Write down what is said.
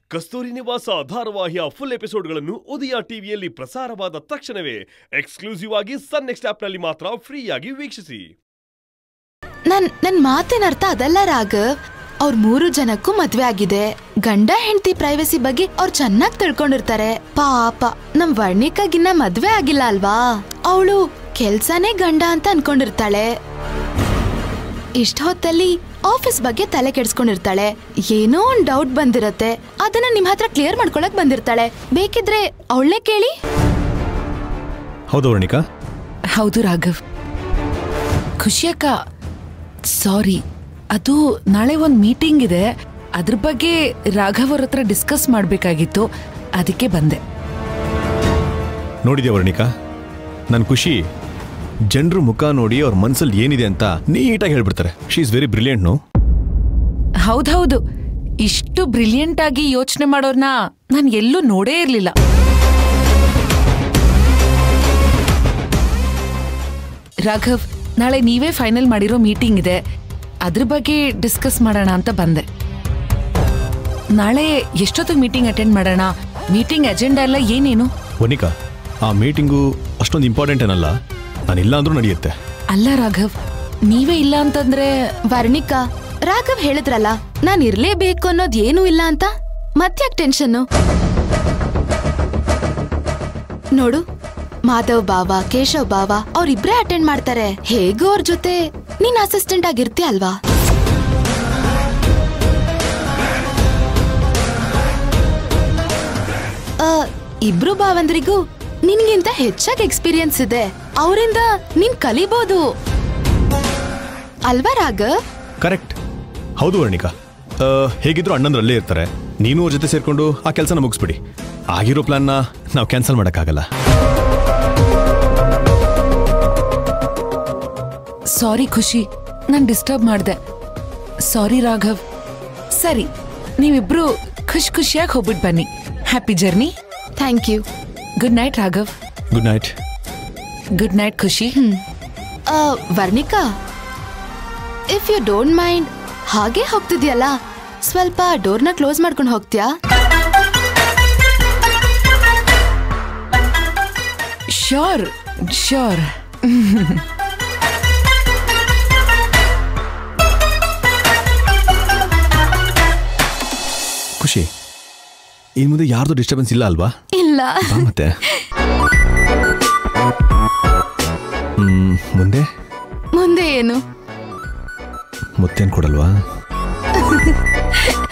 ಕಸ್ತೂರಿ ನಿವಾಸ ಧಾರಾವಾಹಿಯ ಫುಲ್ ಎಪಿಸೋಡ್ಗಳನ್ನು ಉದಯ ಟಿವಿಯಲ್ಲಿ ಪ್ರಸಾರವಾದ ತಕ್ಷಣವೇ ಎಕ್ಸ್ಕ್ಲೂಸಿವ್ ಆಗಿ ಸನ್ ನೆಕ್ಸ್ಟ್ ಆಪ್ ನಲ್ಲಿ ಮಾತ್ರ ಫ್ರೀಯಾಗಿ ವೀಕ್ಷಿಸಿ. ನನ್ ಮಾತಿನ ಅರ್ಥ ಅದಲ್ಲ ರಾಘವ್. ಅವ್ರ 3 ಜನಕ್ಕೂ ಮದ್ವೆ ಆಗಿದೆ. ಗಂಡ ಹೆಂಡತಿ ಪ್ರೈವಸಿ ಬಗ್ಗೆ ಅವ್ರು ಚೆನ್ನಾಗಿ ತಿಳ್ಕೊಂಡಿರ್ತಾರೆ. ಪಾಪ ನಮ್ ವರ್ಣಿಕಾಗಿನ್ನ ಮದ್ವೆ ಆಗಿಲ್ಲ ಅಲ್ವಾ, ಅವಳು ಕೆಲ್ಸನೇ ಗಂಡ ಅಂತ ಅನ್ಕೊಂಡಿರ್ತಾಳೆ. ಇಷ್ಟ ಹೊತ್ತಲ್ಲಿ ಆಫೀಸ್ ಬಗ್ಗೆ ತಲೆ ಕೆಡ್ಸ್ಕೊಂಡಿರ್ತಾಳೆ. ಏನೋ ಒಂದ್ ಡೌಟ್ ಬಂದಿರತ್ತೆ, ಅದನ್ನ ನಿಮ್ ಹತ್ರ ಕ್ಲಿಯರ್ ಮಾಡ್ಕೊಳಕ್ ಬಂದಿರ್ತಾಳೆ. ಬೇಕಿದ್ರೆ ಅವಳೇ ಕೇಳಿ. ಹೌದು ವರ್ಣಿಕಾ? ಹೌದು ರಾಘವ್. ಖುಷಿಯಕ್ಕ, ಸಾರಿ, ಅದು ನಾಳೆ ಒಂದ್ ಮೀಟಿಂಗ್ ಇದೆ, ಅದ್ರ ಬಗ್ಗೆ ರಾಘವ್ ಅವ್ರ ಹತ್ರ ಡಿಸ್ಕಸ್ ಮಾಡ್ಬೇಕಾಗಿತ್ತು, ಅದಕ್ಕೆ ಬಂದೆ. ನೋಡಿದ್ಯಾ ವರ್ಣಿಕಾ, ನನ್ ಖುಷಿ ಜನರು ಮುಖ ನೋಡಿ ಅವ್ರ ಮನ್ಸಲ್ಲಿ ಏನಿದೆ ಅಂತ ನೀಟಾಗಿ ಹೇಳ್ಬಿಡ್ತಾರೆ. She is very brilliant. No, ಹೌದೌದು, ಇಷ್ಟು ಬ್ರಿಲಿಯಂಟ್ ಆಗಿ ಯೋಚನೆ ಮಾಡೋರ್ನ ನಾನು ಎಲ್ಲೂ ನೋಡೇ ಇರ್ಲಿಲ್ಲ. ರಾಘವ್, ನಾಳೆ ನೀವೇ ಫೈನಲ್ ಮಾಡಿರೋ ಮೀಟಿಂಗ್ ಇದೆ, ಅದ್ರ ಬಗ್ಗೆ ಡಿಸ್ಕಸ್ ಮಾಡೋಣ ಅಂತ ಬಂದೆ. ನಾಳೆ ಎಷ್ಟೊತ್ತಿಗೆ ಮೀಟಿಂಗ್ ಅಟೆಂಡ್ ಮಾಡೋಣ? ಮೀಟಿಂಗ್ ಅಜೆಂಡಾ ಎಲ್ಲ ಏನೇನು? ವರ್ಣಿಕಾ, ಆ ಮೀಟಿಂಗು ಅಷ್ಟೊಂದು ಇಂಪಾರ್ಟೆಂಟ್ ಏನಲ್ಲ, ನಾನಿಲ್ಲ ಅಂದ್ರೂ ನಡೆಯುತ್ತೆ. ಅಲ್ಲ ರಾಘವ್, ನೀವೇ ಇಲ್ಲ ಅಂತಂದ್ರೆ? ವರ್ಣಿಕಾ, ರಾಘವ್ ಹೇಳಿದ್ರಲ್ಲ ನಾನ್ ಇರ್ಲೇಬೇಕು ಅನ್ನೋದ್ ಏನೂ ಇಲ್ಲ ಅಂತ, ಮತ್ತ್ಯಾಕ್ ಟೆನ್ಷನ್ನು? ನೋಡು, ಮಾಧವ್ ಬಾವ, ಕೇಶವ್ ಬಾವ ಅವ್ರಿಬ್ರೇ ಅಟೆಂಡ್ ಮಾಡ್ತಾರೆ. ಹೇಗೂ ಅವ್ರ ಜೊತೆ ನೀನ್ ಅಸಿಸ್ಟೆಂಟ್ ಆಗಿರ್ತೀಯ ಅಲ್ವಾ? ಇಬ್ರು ಭಾವಂದ್ರಿಗೂ ನಿನ್ಗಿಂತ ಹೆಚ್ಚಾಗಿ ಎಕ್ಸ್ಪೀರಿಯನ್ಸ್ ಇದೆ, ಅವರಿಂದ ನೀನ್ ಕಲಿಬಹುದು ಅಲ್ವಾ ರಾಘವ್? ಕರೆಕ್ಟ್. ಹೌದು ವರ್ಣಿಕಾ, ಹೇಗಿದ್ರು ಅಣ್ಣಂದ್ರಲ್ಲೇ ಇರ್ತಾರೆ, ನೀನು ಅವ್ರ ಜೊತೆ ಸೇರ್ಕೊಂಡು ಆ ಕೆಲಸನ ಮುಗಿಸ್ಬಿಡಿ. ಆಗಿರೋ ಪ್ಲಾನ್ನ ನಾವು ಕ್ಯಾನ್ಸಲ್ ಮಾಡೋಕ್ಕಾಗಲ್ಲ. ಸಾರಿ ಖುಷಿ, ನಾನು ಡಿಸ್ಟರ್ಬ್ ಮಾಡಿದೆ. ಸಾರಿ ರಾಘವ್. ಸರಿ, ನೀವಿಬ್ರು ಖುಷಿಯಾಗಿ ಹೋಗ್ಬಿಟ್ಟು ಬನ್ನಿ. Happy journey. Thank you. Good night Raghav. Good night. Good night Khushi. Varnika, if you don't mind, ಹಾಗೆ ಹೋಗ್ತಿದ್ಯಲ್ಲ, ಸ್ವಲ್ಪ ಡೋರ್ನ ಕ್ಲೋಸ್ ಮಾಡ್ಕೊಂಡು ಹೋಗ್ತೀಯಾ? Sure sure. ಖುಷಿ, ಇನ್ ಮುಂದೆ ಯಾರ್ದು ಡಿಸ್ಟರ್ಬೆನ್ಸ್ ಇಲ್ಲ ಅಲ್ವಾ? ಇಲ್ಲ. ಮತ್ತೆ ಮುಂದೆ ಮುಂದೆ ಏನು? ಮುತ್ತೇನ್ ಕೊಡಲ್ವಾ?